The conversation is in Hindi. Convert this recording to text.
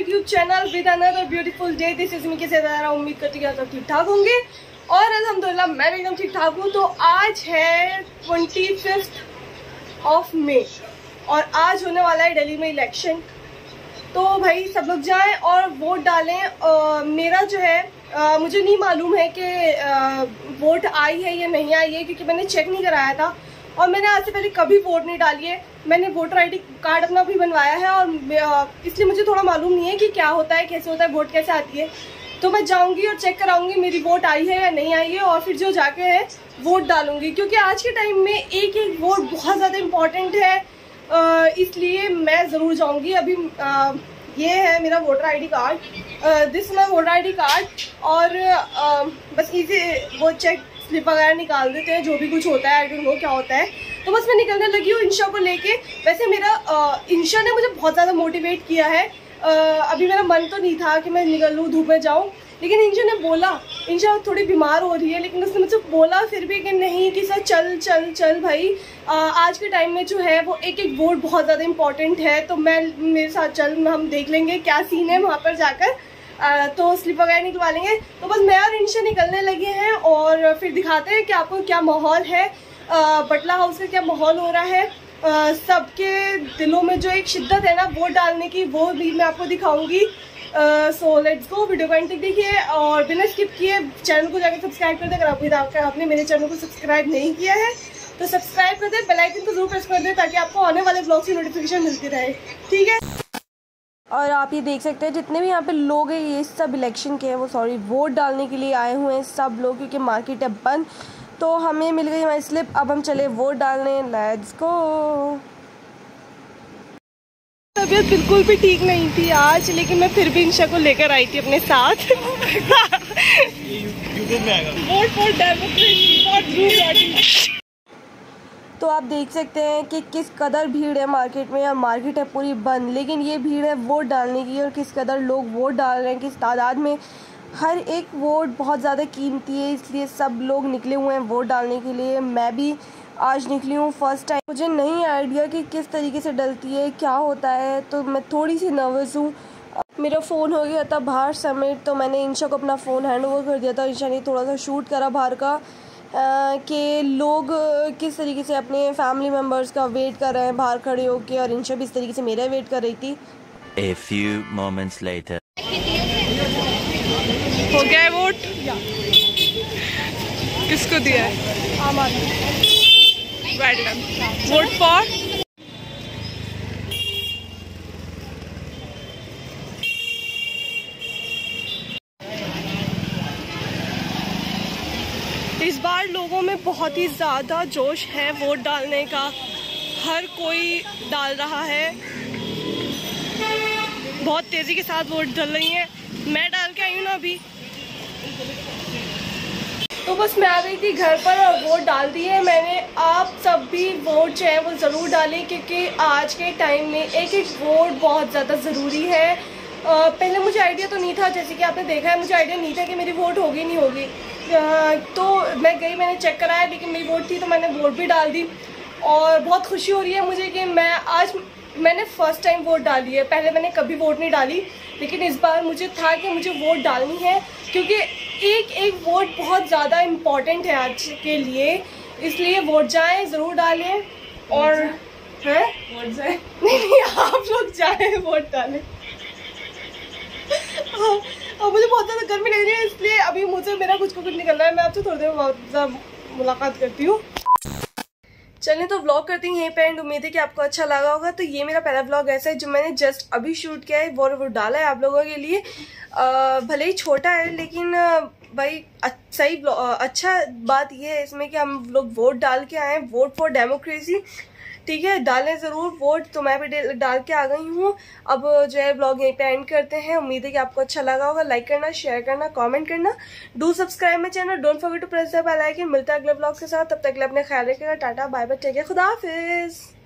YouTube channel with another beautiful day. This is me के साथ उम्मीद करती हूँ सब ठीक ठाक होंगे और अल्हम्दुलिल्लाह मैं भी एकदम ठीक ठाक हूँ। तो आज है 25 मई और आज होने वाला है दिल्ली में इलेक्शन। तो भाई सब लोग जाएं और वोट डालें। मेरा जो है मुझे नहीं मालूम है कि वोट आई है या नहीं आई है, क्योंकि मैंने चेक नहीं कराया था और मैंने आज से पहले कभी वोट नहीं डाली है। मैंने वोटर आईडी कार्ड अपना भी बनवाया है और इसलिए मुझे थोड़ा मालूम नहीं है कि क्या होता है, कैसे होता है, वोट कैसे आती है। तो मैं जाऊंगी और चेक कराऊंगी मेरी वोट आई है या नहीं आई है और फिर जो जाके है वोट डालूंगी, क्योंकि आज के टाइम में एक एक वोट बहुत ज़्यादा इम्पॉर्टेंट है। इसलिए मैं ज़रूर जाऊंगी। अभी ये है मेरा voter ID card, this my voter ID card. और बस इसे वो चेक स्लिप वगैरह निकाल देते हैं, जो भी कुछ होता है, आई डोंट नो क्या होता है। तो बस मैं निकलने लगी हूँ इंशा को लेके। वैसे मेरा इंशा ने मुझे बहुत ज़्यादा मोटिवेट किया है। अभी मेरा मन तो नहीं था कि मैं निकल लूँ, धूप में जाऊँ, लेकिन इंशा ने बोला, इंशा थोड़ी बीमार हो रही है, लेकिन उसने मुझसे बोला फिर भी कि नहीं कि सर चल चल चल भाई, आज के टाइम में जो है वो एक एक वोट बहुत ज़्यादा इम्पॉर्टेंट है। तो मेरे साथ चल, हम देख लेंगे क्या सीन है वहाँ पर जाकर। तो स्लिप वगैरह निकलवा लेंगे। तो बस मैं और इंशा निकलने लगे हैं और फिर दिखाते हैं कि आपको क्या माहौल है, बटला हाउस का क्या माहौल हो रहा है। सबके दिलों में जो एक शिद्दत है ना वोट डालने की, वो भी मैं आपको दिखाऊंगी। So let's go. वीडियो को एंड तक देखिए और बिना स्किप किए चैनल को जाकर सब्सक्राइब कर दे। अगर आपने मेरे चैनल को सब्सक्राइब नहीं किया है तो सब्सक्राइब कर दे, बेल आइकन को जरूर प्रेस कर दे ताकि आपको आने वाले ब्लॉग की नोटिफिकेशन मिलती रहे, ठीक है। और आप ये देख सकते हैं जितने भी यहाँ पे लोग हैं ये सब इलेक्शन के हैं, वो सॉरी वोट डालने के लिए आए हुए हैं सब लोग, क्योंकि मार्केट है बंद। तो हमें मिल गई हमारी स्लिप, अब हम चले वोट डालने। Let's go. तबीयत बिल्कुल भी ठीक नहीं थी आज, लेकिन मैं फिर भी इंशा को लेकर आई थी अपने साथ। Vote for democracy, not rule. तो आप देख सकते हैं कि किस कदर भीड़ है मार्केट में, और मार्केट है पूरी बंद, लेकिन ये भीड़ है वोट डालने की और किस कदर लोग वोट डाल रहे हैं, किस तादाद में। हर एक वोट बहुत ज़्यादा कीमती है, इसलिए सब लोग निकले हुए हैं वोट डालने के लिए। मैं भी आज निकली हूँ फर्स्ट टाइम। मुझे नहीं आइडिया कि किस तरीके से डलती है, क्या होता है, तो मैं थोड़ी सी नर्वस हूँ। मेरा फ़ोन हो गया था बाहर समेट, तो मैंने इंशा को अपना फ़ोन हैंड ओवर कर दिया था। इंशा ने थोड़ा सा शूट करा बाहर का कि लोग किस तरीके से अपने फैमिली मेम्बर्स का वेट कर रहे हैं बाहर खड़े होके, और इंशा भी इस तरीके से मेरा वेट कर रही थी। A few moments later. हो गया है वोट? किसको दिया है? आम आदमी। Well done. वोट फॉर इस बार लोगों में बहुत ही ज़्यादा जोश है वोट डालने का। हर कोई डाल रहा है, बहुत तेज़ी के साथ वोट डाल रही है। मैं डाल के आई हूँ ना अभी। तो बस मैं आ गई थी घर पर और वोट डाल दी है मैंने। आप सब भी वोट जो है वो ज़रूर डालें, क्योंकि आज के टाइम में एक एक वोट बहुत ज़्यादा ज़रूरी है। पहले मुझे आइडिया तो नहीं था, जैसे कि आपने देखा है, मुझे आइडिया नहीं था कि मेरी वोट होगी नहीं होगी। तो मैं गई, मैंने चेक कराया, लेकिन मेरी वोट थी तो मैंने वोट भी डाल दी। और बहुत खुशी हो रही है मुझे कि मैंने फ़र्स्ट टाइम वोट डाली है। पहले मैंने कभी वोट नहीं डाली, लेकिन इस बार मुझे था कि मुझे वोट डालनी है, क्योंकि एक एक वोट बहुत ज़्यादा इम्पॉर्टेंट है आज के लिए। इसलिए वोट जाएं, ज़रूर डालें। और हैं वोट जाएं नहीं, आप लोग जाएं वोट डालें। और मुझे बहुत ज़्यादा गर्मी लग रही है, इसलिए अभी मुझे मेरा कुछ निकलना है। मैं आपसे थोड़ी देर बाद मुलाकात करती हूँ। चलिए तो व्लॉग करती हैं यहीं पे एंड। उम्मीद है कि आपको अच्छा लगा होगा। तो ये मेरा पहला व्लॉग ऐसा है जो मैंने जस्ट अभी शूट किया है, वो डाला है आप लोगों के लिए। भले ही छोटा है, लेकिन भाई सही अच्छा बात ये है इसमें कि हम लोग वोट डाल के आए हैं। वोट फॉर डेमोक्रेसी, ठीक है, डालें ज़रूर वोट। तो मैं भी डाल के आ गई हूँ। अब जो है व्लॉग यहीं पे एंड करते हैं। उम्मीद है कि आपको अच्छा लगा होगा। लाइक करना, शेयर करना, कमेंट करना, do subscribe my channel, don't forget to press the bell icon. मिलता है अगले व्लॉग के साथ, तब तक के लिए अपने ख्याल रखिएगा। Tata bye bye, take care, खुदा हाफिज़।